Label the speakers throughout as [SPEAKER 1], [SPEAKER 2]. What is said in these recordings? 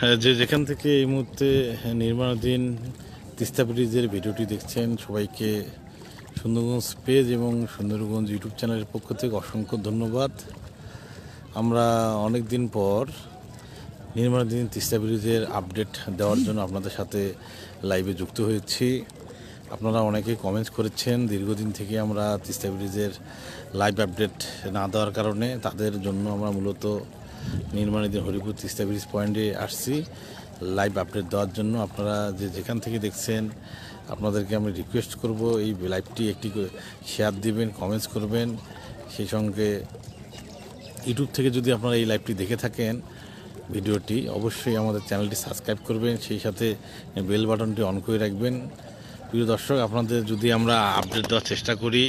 [SPEAKER 1] যে যেখান থেকে এই মুহূর্তে নির্মাণাধীন তিস্তা ব্রিজের ভিডিওটি দেখছেন, সবাইকে সুন্দরগঞ্জ পেজ এবং সুন্দরগঞ্জ ইউটিউব চ্যানেলের পক্ষ থেকে অসংখ্য ধন্যবাদ। আমরা অনেক দিন পর নির্মাণাধীন তিস্তা ব্রিজের আপডেট দেওয়ার জন্য আপনাদের সাথে লাইভে যুক্ত হয়েছি। আপনারা অনেকেই কমেন্টস করেছেন, দীর্ঘদিন থেকে আমরা তিস্তা ব্রিজের লাইভ আপডেট না দেওয়ার কারণে তাদের জন্য আমরা মূলত নির্মাণাধীন হরিপুর তিস্তা ব্রিজ পয়েন্টে আসছি লাইভ আপডেট দেওয়ার জন্য। আপনারা যে যেখান থেকে দেখছেন আপনাদেরকে আমি রিকোয়েস্ট করব এই লাইভটি একটি শেয়ার দিবেন, কমেন্টস করবেন। সেই সঙ্গে ইউটিউব থেকে যদি আপনারা এই লাইভটি দেখে থাকেন ভিডিওটি, অবশ্যই আমাদের চ্যানেলটি সাবস্ক্রাইব করবেন, সেই সাথে বেল বাটনটি অন করে রাখবেন। প্রিয় দর্শক, আপনাদের যদি আমরা আপডেট দেওয়ার চেষ্টা করি,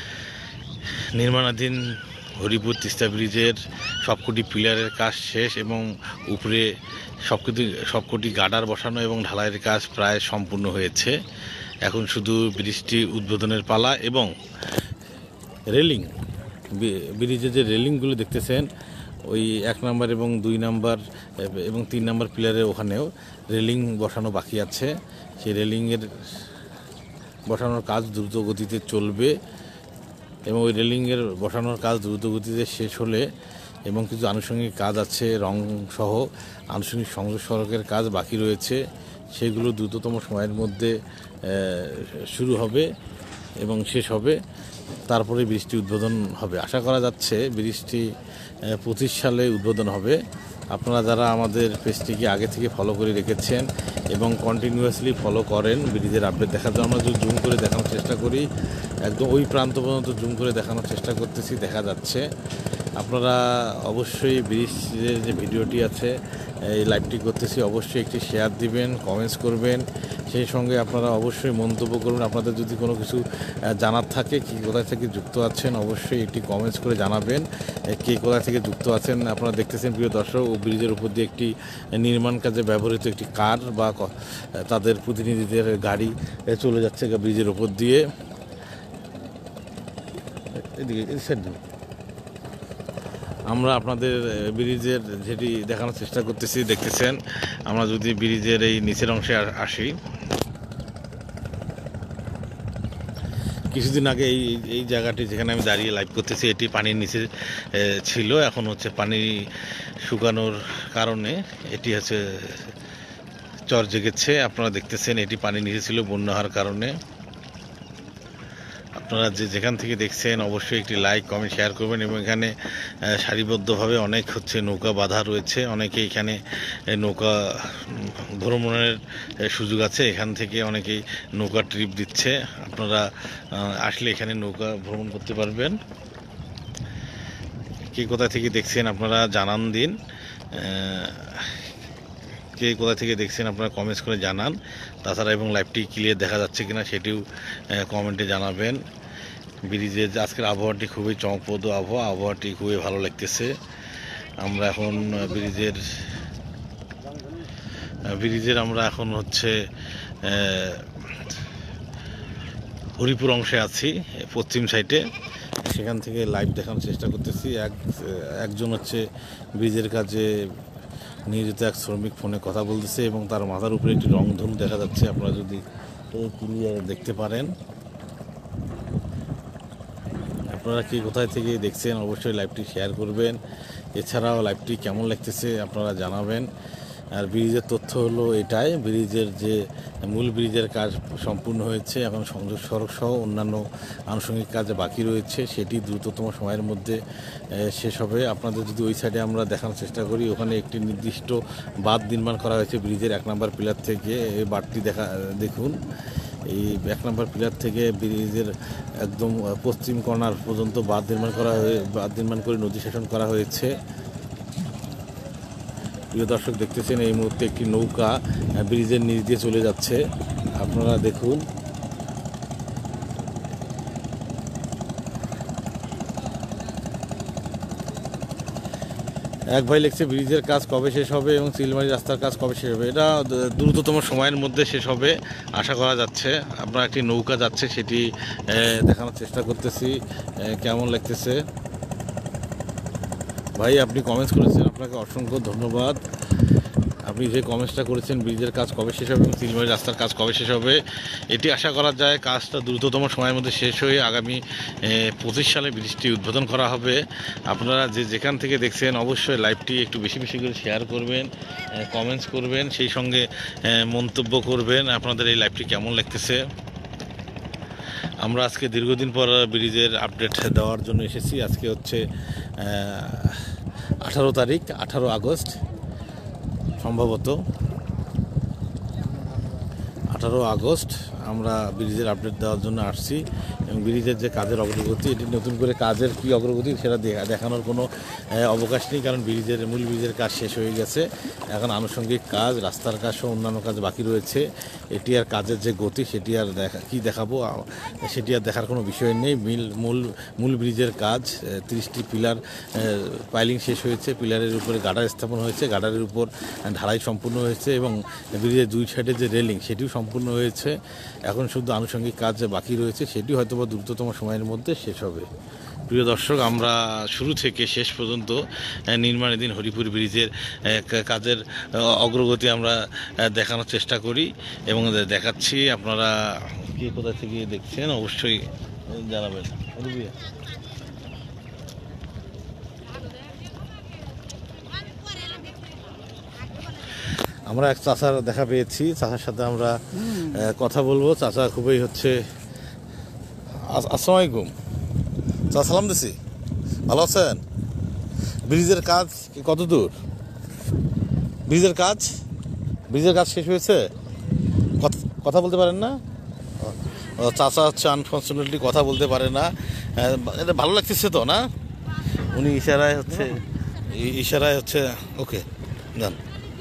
[SPEAKER 1] নির্মাণাধীন হরিপুর তিস্তা ব্রিজের সবকটি পিলারের কাজ শেষ এবং উপরে সবকটি গার্ডার বসানো এবং ঢালাইয়ের কাজ প্রায় সম্পূর্ণ হয়েছে। এখন শুধু ব্রিজটি উদ্বোধনের পালা এবং রেলিং, ব্রিজের যে রেলিংগুলো দেখতেছেন ওই 1 নম্বর এবং 2 নম্বর এবং 3 নম্বর পিলারের ওখানেও রেলিং বসানো বাকি আছে। সেই রেলিংয়ের বসানোর কাজ দ্রুত গতিতে চলবে এবং ওই রেলিংয়ের বসানোর কাজ দ্রুত গতিতে শেষ হলে এবং কিছু আনুষঙ্গিক কাজ আছে, রং সহ আনুষঙ্গিক সংযোগ সড়কের কাজ বাকি রয়েছে, সেগুলো দ্রুততম সময়ের মধ্যে শুরু হবে এবং শেষ হবে। তারপরে ব্রিজটি উদ্বোধন হবে। আশা করা যাচ্ছে ব্রিজটি 25 সালে উদ্বোধন হবে। আপনারা যারা আমাদের পেজটিকে আগে থেকে ফলো করে রেখেছেন এবং কন্টিনিউয়াসলি ফলো করেন ব্রিজের আপডেট দেখার জন্য, আমরা যদি জুম করে দেখানোর চেষ্টা করি, একদম ওই প্রান্ত পর্যন্ত জুম করে দেখানোর চেষ্টা করতেছি, দেখা যাচ্ছে। আপনারা অবশ্যই ব্রিজের যে ভিডিওটি আছে, এই লাইভটি করতেছি, অবশ্যই একটি শেয়ার দিবেন, কমেন্টস করবেন। সেই সঙ্গে আপনারা অবশ্যই মন্তব্য করবেন। আপনাদের যদি কোনো কিছু জানার থাকে, কি কোথায় থেকে যুক্ত আছেন, অবশ্যই একটি কমেন্টস করে জানাবেন কে কোথায় থেকে যুক্ত আছেন। আপনারা দেখতেছেন প্রিয় দর্শক, ও ব্রিজের উপর দিয়ে একটি নির্মাণ কাজে ব্যবহৃত একটি কার বা তাদের প্রতিনিধিদের গাড়ি চলে যাচ্ছে ব্রিজের উপর দিয়ে। এদিকে আমরা আপনাদের ব্রিজের যেটি দেখানোর চেষ্টা করতেছি, দেখতেছেন। আমরা যদি ব্রিজের এই নিচের অংশে আসি, কিছুদিন আগে এই জায়গাটি যেখানে আমি দাঁড়িয়ে লাইভ করতেছি, এটি পানির নিচে ছিল। এখন হচ্ছে পানি শুকানোর কারণে এটি হচ্ছে চর জেগেছে। আপনারা দেখতেছেন এটি পানির নিচে ছিল বন্যা হওয়ার কারণে। আপনারা যে যেখান থেকে দেখছেন অবশ্যই একটি লাইক, কমেন্ট, শেয়ার করবেন এবং এখানে সারিবদ্ধভাবে অনেক নৌকা বাঁধা রয়েছে। অনেকে এখানে নৌকা ভ্রমণের সুযোগ আছে, এখান থেকে অনেকেই নৌকা ট্রিপ দিচ্ছে। আপনারা আসলে এখানে নৌকা ভ্রমণ করতে পারবেন। কে কোথা থেকে দেখছেন আপনারা জানান দিন, কে কোথা থেকে দেখছেন আপনারা কমেন্টস করে জানান। তাছাড়া এবং লাইভটি ক্লিয়ার দেখা যাচ্ছে কিনা সেটিও কমেন্টে জানাবেন। ব্রিজের আজকের আবহাওয়াটি খুবই চমকপ্রদ আবহাওয়াটি খুবই ভালো লাগতেছে। আমরা এখন ব্রিজের আমরা এখন হচ্ছে হরিপুর অংশে আছি, পশ্চিম সাইডে। সেখান থেকে লাইভ দেখানোর চেষ্টা করতেছি। একজন হচ্ছে ব্রিজের কাজে নিয়োজিত এক শ্রমিক ফোনে কথা বলতেছে এবং তার মাথার উপরে একটি রংধনু দেখা যাচ্ছে। আপনারা যদি ক্লিয়ার দেখতে পারেন। আপনারা কি কোথায় থেকে দেখছেন অবশ্যই লাইভটি শেয়ার করবেন। এছাড়াও লাইভটি কেমন লাগতেছে আপনারা জানাবেন। আর ব্রিজের তথ্য হলো এটাই, ব্রিজের যে মূল ব্রিজের কাজ সম্পূর্ণ হয়েছে, এখন সংযোগ সড়ক সহ অন্যান্য আনুষঙ্গিক কাজ বাকি রয়েছে, সেটি দ্রুততম সময়ের মধ্যে শেষ হবে। আপনাদের যদি ওই সাইডে আমরা দেখানোর চেষ্টা করি, ওখানে একটি নির্দিষ্ট বাঁধ নির্মাণ করা হয়েছে ব্রিজের 1 নম্বর পিলার থেকে। এই বাঁধটি দেখুন, এই 1 নম্বর পিলার থেকে ব্রিজের একদম পশ্চিম কর্নার পর্যন্ত বাঁধ নির্মাণ করে নদী শাসন করা হয়েছে। প্রিয় দর্শক, দেখতেছেন এই মুহূর্তে একটি নৌকা ব্রিজের নিচ দিয়ে চলে যাচ্ছে। আপনারা দেখুন, এক ভাই লিখছে ব্রিজের কাজ কবে শেষ হবে এবং চিলমারি রাস্তার কাজ কবে শেষ হবে। এটা দ্রুততম সময়ের মধ্যে শেষ হবে আশা করা যাচ্ছে। আপনার একটি নৌকা যাচ্ছে, সেটি দেখানোর চেষ্টা করতেছি কেমন লাগতেছে। ভাই আপনি কমেন্টস করেছেন, আপনাকে অসংখ্য ধন্যবাদ। আপনি যে কমেন্টসটা করেছেন ব্রিজের কাজ কবে শেষ হবে এবং চিলমারি রাস্তার কাজ কবে শেষ হবে, এটি আশা করা যায় কাজটা দ্রুততম সময়ের মধ্যে শেষ হয়ে আগামী 25 সালে ব্রিজটি উদ্বোধন করা হবে। আপনারা যেখান থেকে দেখছেন অবশ্যই লাইভটি একটু বেশি বেশি করে শেয়ার করবেন, কমেন্টস করবেন, সেই সঙ্গে মন্তব্য করবেন আপনাদের এই লাইভটি কেমন লাগতেছে। আমরা আজকে দীর্ঘদিন পর ব্রিজের আপডেট দেওয়ার জন্য এসেছি। আজকে হচ্ছে 18 তারিখ, 18 আগস্ট সম্ভবত 18 আগস্ট আমরা ব্রিজের আপডেট দেওয়ার জন্য আসছি এবং ব্রিজের যে কাজের অগ্রগতি, এটি নতুন করে কাজের কী অগ্রগতি সেটা দেখানোর কোনো অবকাশ নেই, কারণ মূল ব্রিজের কাজ শেষ হয়ে গেছে। এখন আনুষঙ্গিক কাজ, রাস্তার কাজ সহ অন্যান্য কাজ বাকি রয়েছে। এটি আর কাজের যে গতি সেটি আর দেখাবো সেটি আর দেখার কোনো বিষয় নেই। মূল ব্রিজের কাজ 30টি পিলার পাইলিং শেষ হয়েছে, পিলারের উপরে গার্ডার স্থাপন হয়েছে, গার্ডারের উপর ঢালাই সম্পূর্ণ হয়েছে এবং ব্রিজের দুই সাইডে যে রেলিং সেটিও সম্পূর্ণ হয়েছে। এখন শুধু আনুষঙ্গিক কাজ যে বাকি রয়েছে সেটি হয়তো বা দ্রুততম সময়ের মধ্যে শেষ হবে। প্রিয় দর্শক, আমরা শুরু থেকে শেষ পর্যন্ত নির্মাণাধীন হরিপুর ব্রিজের কাজের অগ্রগতি আমরা দেখানোর চেষ্টা করি এবং দেখাচ্ছি। আপনারা কে কোথা থেকে দেখছেন অবশ্যই জানাবেন। আমরা এক চাচার দেখা পেয়েছি, চাচার সাথে আমরা কথা বলবো। চাচা খুবই হচ্ছে, আসসালামু আলাইকুম চাচা, সালাম দিছি, ভালো আছেন? ব্রিজের কাজ কত দূর? ব্রিজের কাজ শেষ হয়েছে? কথা বলতে পারেন না? চাচা হচ্ছে আনফর্চুনেটলি কথা বলতে পারে না। এটা ভালো লাগতেছে তো না? উনি ইশারায় হচ্ছে ওকে যান।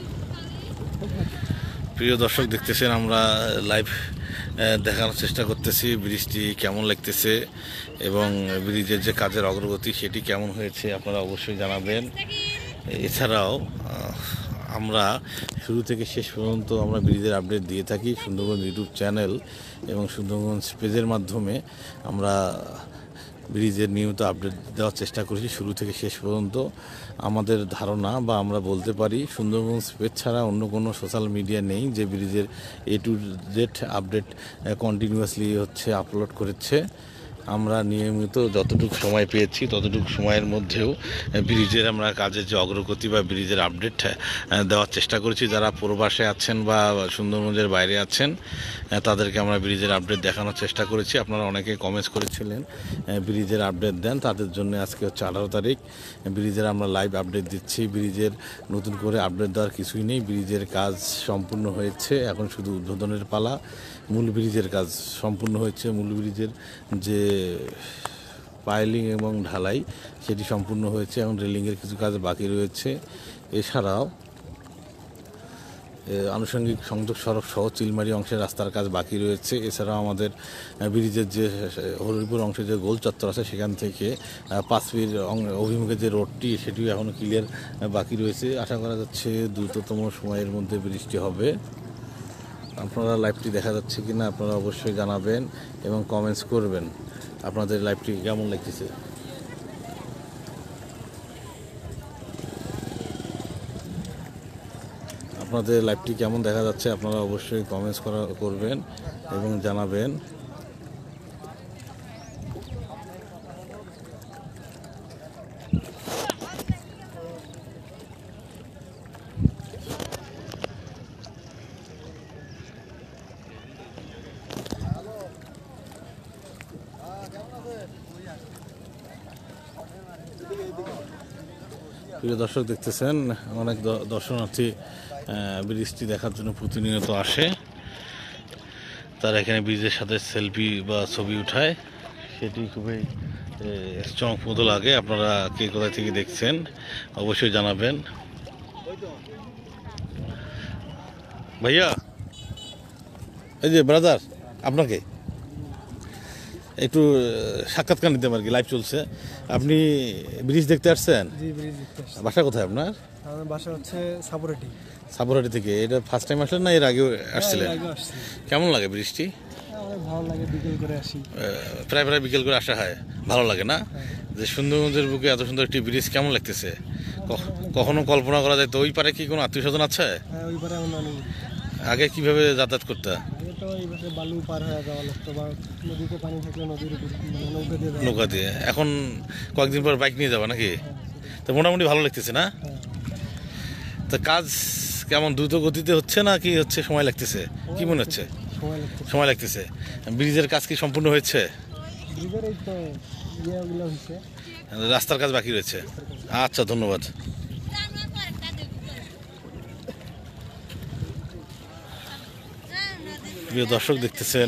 [SPEAKER 1] প্রিয় দর্শক, দেখতেছেন আমরা লাইভ দেখানোর চেষ্টা করতেছি ব্রিজটি কেমন লাগতেছে এবং ব্রিজের যে কাজের অগ্রগতি সেটি কেমন হয়েছে আপনারা অবশ্যই জানাবেন। এছাড়াও আমরা শুরু থেকে শেষ পর্যন্ত আমরা ব্রিজের আপডেট দিয়ে থাকি সুন্দরগঞ্জ ইউটিউব চ্যানেল এবং সুন্দরগঞ্জ পেজের মাধ্যমে। আমরা ব্রিজের নিয়মিত আপডেট দেওয়ার চেষ্টা করেছি শুরু থেকে শেষ পর্যন্ত। আমাদের ধারণা বা আমরা বলতে পারি সুন্দরগঞ্জ পেজ ছাড়া অন্য কোনো সোশ্যাল মিডিয়া নেই যে ব্রিজের A to Z update continuously হচ্ছে আপলোড করেছে। আমরা নিয়মিত যতটুকু সময় পেয়েছি ততটুকু সময়ের মধ্যেও ব্রিজের আমরা কাজের যে অগ্রগতি বা ব্রিজের আপডেট দেওয়ার চেষ্টা করেছি। যারা প্রবাসে আছেন বা সুন্দরগঞ্জের বাইরে আছেন তাদেরকে আমরা ব্রিজের আপডেট দেখানোর চেষ্টা করেছি। আপনারা অনেকে কমেন্টস করেছিলেন ব্রিজের আপডেট দেন, তাদের জন্য আজকে হচ্ছে 18 তারিখ, ব্রিজের আমরা লাইভ আপডেট দিচ্ছি। ব্রিজের নতুন করে আপডেট দেওয়ার কিছুই নেই, ব্রিজের কাজ সম্পূর্ণ হয়েছে, এখন শুধু উদ্বোধনের পালা। মূল ব্রিজের কাজ সম্পূর্ণ হয়েছে, মূল ব্রিজের যে পাইলিং এবং ঢালাই সেটি সম্পূর্ণ হয়েছে, এবং রেলিংয়ের কিছু কাজ বাকি রয়েছে। এছাড়াও আনুষঙ্গিক সংযোগ সড়ক সহ চিলমারি অংশের রাস্তার কাজ বাকি রয়েছে। এছাড়াও আমাদের ব্রিজের যে হরিপুর অংশে যে গোল চত্বর আছে সেখান থেকে পাঁচপির অভিমুখে যে রোডটি সেটিও এখনও ক্লিয়ার বাকি রয়েছে। আশা করা যাচ্ছে দ্রুততম সময়ের মধ্যে ব্রিজটি হবে। আপনারা লাইভটি দেখা যাচ্ছে কিনা আপনারা অবশ্যই জানাবেন এবং কমেন্টস করবেন আপনাদের লাইভটি কেমন লাগতেছে। আপনাদের লাইভটি কেমন দেখা যাচ্ছে আপনারা অবশ্যই কমেন্টস করবেন এবং জানাবেন। প্রিয় দর্শক, দেখতেছেন অনেক দর্শনার্থী ব্রিজটি দেখার জন্য প্রতিনিয়ত আসে। তারা এখানে ব্রিজের সাথে সেলফি বা ছবি উঠায়, সেটি খুবই চমকপ্রদ লাগে। আপনারা কে কোথা থেকে দেখছেন অবশ্যই জানাবেন। ভাইয়া, এই যে ব্রাদার, আপনাকে একটু সাক্ষাৎকার নিতে আর কি, লাইভ চলছে। আপনি ব্রিজ দেখতে আসছেন? বাসা কোথায় আপনার?
[SPEAKER 2] আমার বাসা হচ্ছে সাপুরাটি।
[SPEAKER 1] সাপুরাটি থেকে এটা ফার্স্ট টাইম আসলেন না এর আগেও আসছিলেন? কেমন লাগে ব্রিজটি?
[SPEAKER 2] ভালো লাগে, বিকেল করে আসি।
[SPEAKER 1] প্রায় প্রায় বিকেল করে আসা হয়, ভালো লাগে না? যে সুন্দরগঞ্জের বুকে এত সুন্দর একটি ব্রিজ কেমন লাগতেছে? কখনো কল্পনা করা যায় তো? ওই পারে কি কোনো আত্মীয় স্বজন আছে?
[SPEAKER 2] হ্যাঁ, ওই পারে আমরা নেই।
[SPEAKER 1] আগে কিভাবে যাতায়াত করতে?
[SPEAKER 2] আগে তো এই পাশে বালু পার হয়ে যাওয়া লাগতো, বা নদীতে পানি থাকলে নদীর উপর মানে নৌকা দিয়ে যাওয়া।
[SPEAKER 1] নৌকা দিয়ে। এখন কয়েকদিন পর বাইক নিয়ে যাবা নাকি? তো মোটামুটি ভালো লাগতেছে না?
[SPEAKER 2] হ্যাঁ,
[SPEAKER 1] তো কাজ কেমন দ্রুত গতিতে হচ্ছে না কি হচ্ছে, সময় লাগতেছে? কি মনে হচ্ছে?
[SPEAKER 2] সময় লাগতো।
[SPEAKER 1] সময় লাগতেছে। ব্রিজের কাজ কি সম্পূর্ণ হয়েছে?
[SPEAKER 2] ব্রিজের এই তো ইয়েগুলো হয়েছে।
[SPEAKER 1] রাস্তার কাজ বাকি রয়েছে। আচ্ছা, ধন্যবাদ। প্রিয় দর্শক, দেখতেছেন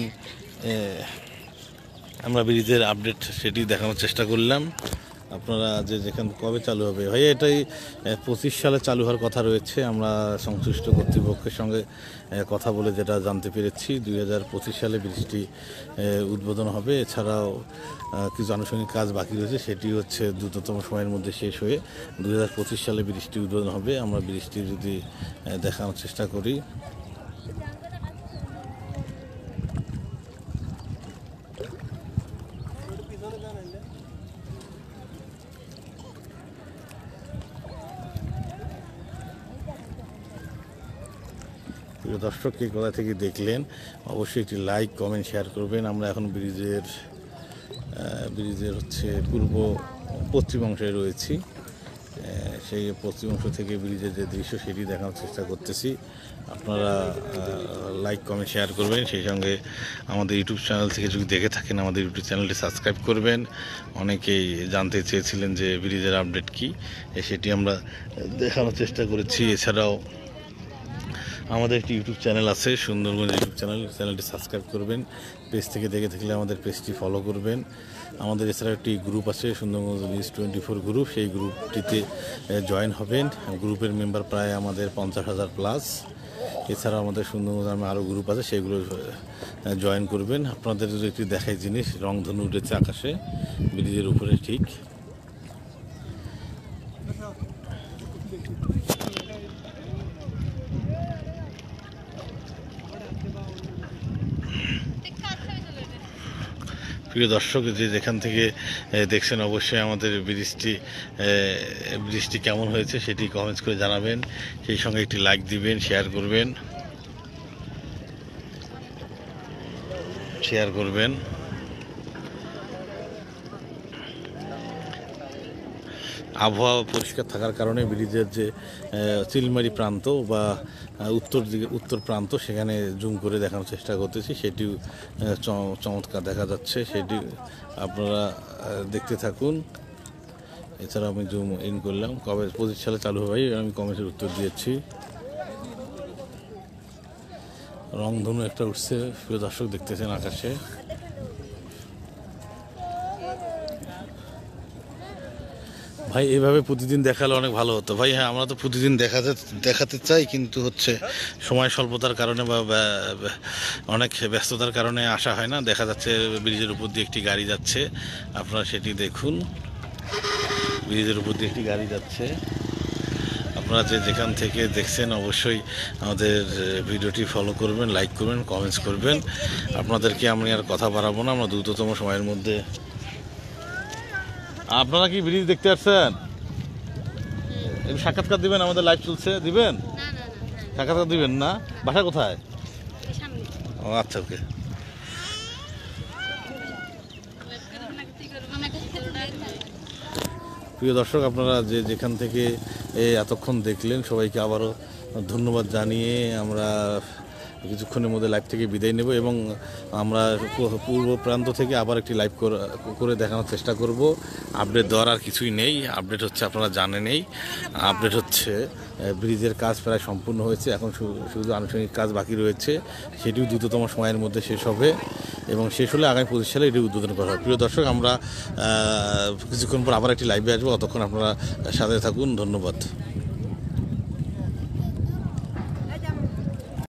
[SPEAKER 1] আমরা ব্রিজের আপডেট সেটি দেখানোর চেষ্টা করলাম। আপনারা যে যেখানে কবে চালু হবে, ভাইয়া এটাই 25 সালে চালু হওয়ার কথা রয়েছে। আমরা সংশ্লিষ্ট কর্তৃপক্ষের সঙ্গে কথা বলে যেটা জানতে পেরেছি, 2025 সালে ব্রিজটি উদ্বোধন হবে। এছাড়াও কিছু আনুষঙ্গিক কাজ বাকি রয়েছে, সেটি হচ্ছে দ্রুততম সময়ের মধ্যে শেষ হয়ে 2025 সালে ব্রিজটি উদ্বোধন হবে। আমরা ব্রিজটি যদি দেখানোর চেষ্টা করি, প্রিয় দর্শক, কে কোথা থেকে দেখলেন অবশ্যই একটি লাইক, কমেন্ট, শেয়ার করবেন। আমরা এখন ব্রিজের হচ্ছে পশ্চিম অংশে রয়েছি। সেই পশ্চিম অংশ থেকে ব্রিজের যে দৃশ্য সেটি দেখানোর চেষ্টা করতেছি। আপনারা লাইক, কমেন্ট, শেয়ার করবেন। সেই সঙ্গে আমাদের ইউটিউব চ্যানেল থেকে যদি দেখে থাকেন, আমাদের ইউটিউব চ্যানেলটি সাবস্ক্রাইব করবেন। অনেকেই জানতে চেয়েছিলেন যে ব্রিজের আপডেট কী, সেটি আমরা দেখানোর চেষ্টা করেছি। এছাড়াও আমাদের একটি ইউটিউব চ্যানেল আছে, সুন্দরগঞ্জ ইউটিউব চ্যানেলটি সাবস্ক্রাইব করবেন। পেজ থেকে দেখে থাকলে আমাদের পেজটি ফলো করবেন। আমাদের এছাড়া একটি গ্রুপ আছে, সুন্দরগঞ্জ নিউজ 24 গ্রুপ। সেই গ্রুপটিতে জয়েন হবেন। গ্রুপের মেম্বার প্রায় আমাদের 50,000 প্লাস। এছাড়াও আমাদের সুন্দরগঞ্জ নামে আরও গ্রুপ আছে, সেগুলো জয়েন করবেন। আপনাদের যদি একটি দেখাই জিনিস, রংধনু উঠেছে আকাশে ব্রিজের উপরে ঠিক। প্রিয় দর্শক, যে যেখান থেকে দেখছেন অবশ্যই আমাদের ব্রিজটি কেমন হয়েছে সেটি কমেন্টস করে জানাবেন। সেই সঙ্গে একটি লাইক দিবেন, শেয়ার করবেন। আবহাওয়া পরিষ্কার থাকার কারণে ব্রিজের যে চিলমারি প্রান্ত বা উত্তর প্রান্ত, সেখানে জুম করে দেখানোর চেষ্টা করতেছি। সেটিও চমৎকার দেখা যাচ্ছে, সেটি আপনারা দেখতে থাকুন। এছাড়া আমি জুম ইন করলাম। কবে 25 সালে চালু হবে আমি কমেন্টের উত্তর দিয়েছি। রংধনু একটা উঠছে, প্রিয় দর্শক দেখতেছেন আকাশে। ভাই, এভাবে প্রতিদিন দেখালে অনেক ভালো হতো ভাই। হ্যাঁ, আমরা তো প্রতিদিন দেখাতে চাই, কিন্তু হচ্ছে সময় স্বল্পতার কারণে বা অনেক ব্যস্ততার কারণে আসা হয় না। দেখা যাচ্ছে ব্রিজের উপর দিয়ে একটি গাড়ি যাচ্ছে, আপনারা সেটি দেখুন। ব্রিজের উপর দিয়ে একটি গাড়ি যাচ্ছে। আপনারা যে যেখান থেকে দেখছেন অবশ্যই আমাদের ভিডিওটি ফলো করবেন, লাইক করবেন, কমেন্টস করবেন। আপনাদেরকে আমি আর কথা বাড়াবো না, আমরা দ্রুততম সময়ের মধ্যে। আপনারা কি ব্রিজ দেখতে আসছেন? সাক্ষাৎকার দিবেন, আমাদের লাইভ চলছে, দিবেন? সাক্ষাৎকার দিবেন না? বাসা কোথায়? ও আচ্ছা, ওকে। প্রিয় দর্শক, আপনারা যে যেখান থেকে এতক্ষণ দেখলেন সবাইকে আবারও ধন্যবাদ জানিয়ে আমরা কিছুক্ষণের মধ্যে লাইভ থেকে বিদায় নেব এবং আমরা পূর্ব প্রান্ত থেকে আবার একটি লাইভ করে দেখানোর চেষ্টা করব। আপডেট দেওয়ার আর কিছুই নেই। আপডেট হচ্ছে, আপনারা জানেনই, আপডেট হচ্ছে ব্রিজের কাজ প্রায় সম্পূর্ণ হয়েছে। এখন শুধু আনুষঙ্গিক কাজ বাকি রয়েছে, সেটিও দ্রুততম সময়ের মধ্যে শেষ হবে এবং শেষ হলে আগামী 25 সালে এটি উদ্বোধন করা হবে। প্রিয় দর্শক, আমরা কিছুক্ষণ পর আবার একটি লাইভে আসবো, ততক্ষণ আপনারা সাথে থাকুন। ধন্যবাদ।